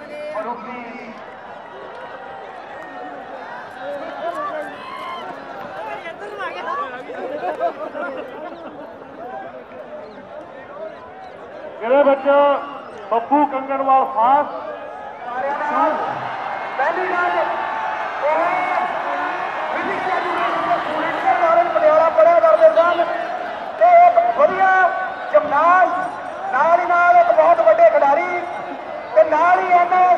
मेरे बच्चों बब्बू कंगनवाल खास पहली गल पटियाला पढ़िया करते सन एक वधिया जिमनास्ट नाल ही नाल एक बहुत बड़े खिडारी ते नाल ही इन्हां